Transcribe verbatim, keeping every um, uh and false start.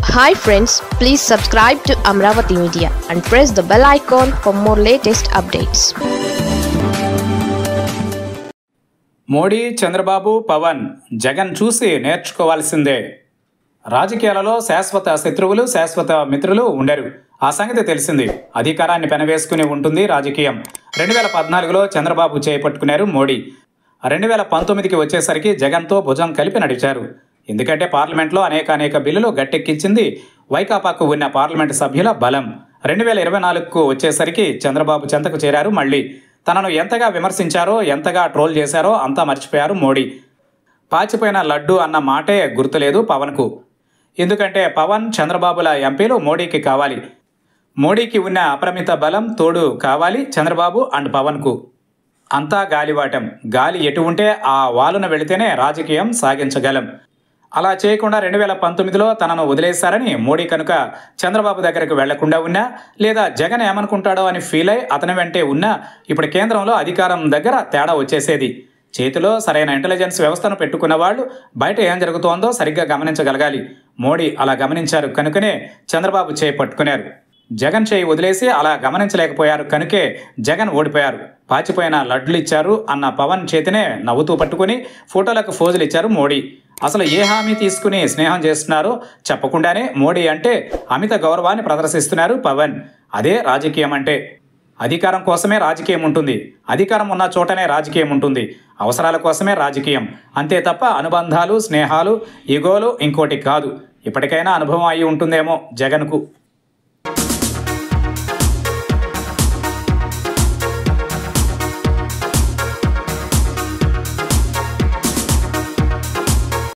Hi friends, please subscribe to Amravati Media and press the bell icon for more latest updates. Modi, Chandrababu, Pawan Jagan చూసి నేర్చుకోవాల్సిందే. రాజకీయాలలో శాశ్వత శత్రువులు, శాశ్వత మిత్రులు ఉండరు. ఆ సంగతి తెలిసింది. అధికారాన్ని పెనవేసుకుని ఉంటుంది రాజకీయం. రెండు వేల పద్నాలుగులో చంద్రబాబు చేపట్టుకున్నారు మోడీ. రెండు వేల పంతొమ్మిదికి వచ్చేసరికి జగన్తో భుజం కలిపి నడిచారు. ఎందుకంటే పార్లమెంట్లో అనేక అనేక బిల్లులు గట్టెక్కించింది వైకాపాకు ఉన్న పార్లమెంటు సభ్యుల బలం. రెండు వేల ఇరవై నాలుగుకు వచ్చేసరికి చంద్రబాబు చెంతకు చేరారు. మళ్ళీ తనను ఎంతగా విమర్శించారో, ఎంతగా ట్రోల్ చేశారో అంతా మర్చిపోయారు మోడీ. పాచిపోయిన లడ్డు అన్న మాటే గుర్తులేదు పవన్కు. ఎందుకంటే పవన్, చంద్రబాబుల ఎంపీలు మోడీకి కావాలి. మోడీకి ఉన్న అపరిమిత బలం తోడు కావాలి చంద్రబాబు అండ్ పవన్కు. అంతా గాలివాటం. గాలి ఎటు ఉంటే ఆ వాలున వెళితేనే రాజకీయం సాగించగలం. అలా చేయకుండా రెండు వేల పంతొమ్మిదిలో తనను వదిలేశారని మోడీ కనుక చంద్రబాబు దగ్గరకు వెళ్లకుండా ఉన్నా, లేదా జగన్ ఏమనుకుంటాడో అని ఫీల్ అయి అతని వెంటే ఉన్నా, ఇప్పుడు కేంద్రంలో అధికారం దగ్గర తేడా వచ్చేసేది. చేతిలో సరైన ఇంటెలిజెన్స్ వ్యవస్థను పెట్టుకున్న వాళ్ళు బయట ఏం జరుగుతోందో సరిగ్గా గమనించగలగాలి. మోడీ అలా గమనించారు కనుకనే చంద్రబాబు చేయి పట్టుకున్నారు. జగన్ చేయి వదిలేసి అలా గమనించలేకపోయారు కనుకే జగన్ ఓడిపోయారు. పాచిపోయిన లడ్లు ఇచ్చారు అన్న పవన్ చేతినే నవ్వుతూ పట్టుకుని ఫోటోలకు ఫోజులు ఇచ్చారు మోడీ. అసలు ఏ హామీ తీసుకుని స్నేహం చేస్తున్నారో చెప్పకుండానే మోడీ అంటే అమిత గౌరవాన్ని ప్రదర్శిస్తున్నారు పవన్. అదే రాజకీయం అంటే. అధికారం కోసమే రాజకీయం ఉంటుంది. అధికారం ఉన్న చోటనే రాజకీయం ఉంటుంది. అవసరాల కోసమే రాజకీయం. అంతే తప్ప అనుబంధాలు, స్నేహాలు, ఈగోలు ఇంకోటి కాదు. ఇప్పటికైనా అనుభవం అయి ఉంటుందేమో జగన్కు.